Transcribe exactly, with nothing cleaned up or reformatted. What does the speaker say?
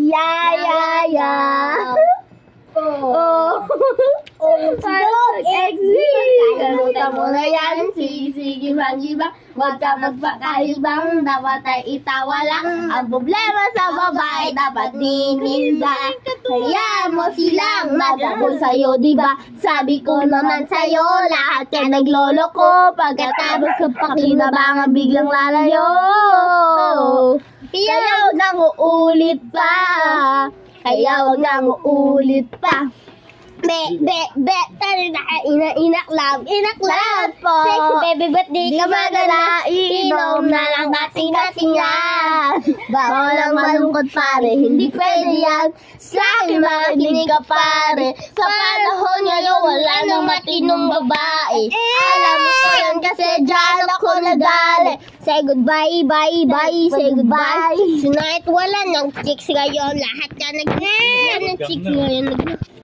Yeah, yeah, yeah. Oh. Oh. Don't exist. Kalimutan mo na yan. Sige, mag-ibang. Huwag ka magpakaibang. Dapat ay itawa lang. Ang problema sa babae dapat dininda. Hayaan mo silang magabol sa'yo, diba? Sabi ko naman sa'yo, lahat ka nagloloko. Pagkatapos ka pakinabangan, biglang lalayo. Kaya huwag nang uulit pa. Kaya huwag nang uulit pa. Be, be, be, tari na ka, ina, inaklab, inaklab po. Sexy baby, ba't di ka maganda? Inom na lang dating-dating yan. Bawal lang malungkot pare, hindi pwede yan. Sa akin makinig ka pare. Sa panahon ngayon, wala nang matinong babae. Alam mo ko yan kasi dyan ako nadali. Say goodbye, bye, bye, say goodbye. Tonight wala nang chicks ngayon, lahat ka nag- Lahat ng chicks ngayon nag-